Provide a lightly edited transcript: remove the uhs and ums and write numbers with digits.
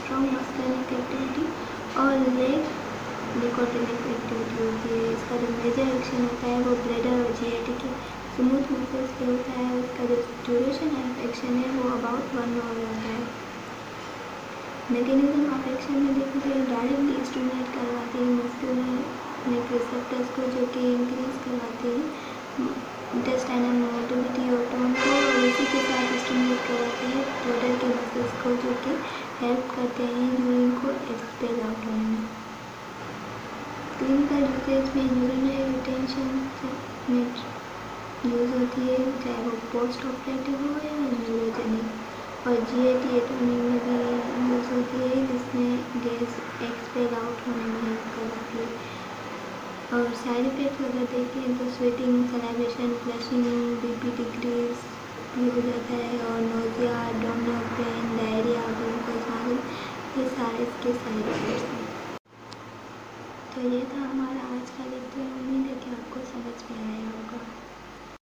Strong muscular activity और leg nicotinic activity होती है। इसका जो मेजर एक्शन होता है वो ब्लैडर और जीआईटी के स्मूथ मसल्स पे होता है। उसका जो ड्यूरेशन ऑफ एक्शन है वो अबाउट 1 आवर होता है। मैकेनिज्म ऑफ एक्शन में देखो तो डायरेक्टली स्टिमुलेट करवाते हैं मस्कुलर रिसेप्टर्स को, जो कि इंक्रीज करवाते हैं इंटेस्टाइनल मोटिलिटी और टोन को, और इसी के साथ स्टिमुलेट करवाते हैं ब्लैडर के मसल्स को, जो कि हेल्प करते हैं यूरिन को एक्सपेल आउट होने में। क्लिनिकल यूसेज में यूरिनरी रिटेंशन में यूज़ होती है, चाहे वो पोस्ट ऑपरेटिव हो या न्यूरोजेनिक, और जीआईटी एटोमी में भी यूज़ होती है, जिसमें गैस एक्सपेल आउट होने में हेल्प करती है। और साइड इफ़ेक्ट्स अगर देखें तो sweating, salivation, flushing, BP decrease भी हो जाता है, और nausea, abdominal pain, diarrhoea, glucose मार्गल, ये सारे इसके साइड इफ़ेक्ट्स हैं। तो ये था हमारा आज का लेक्चर। उम्मीद है कि आपको समझ में आया।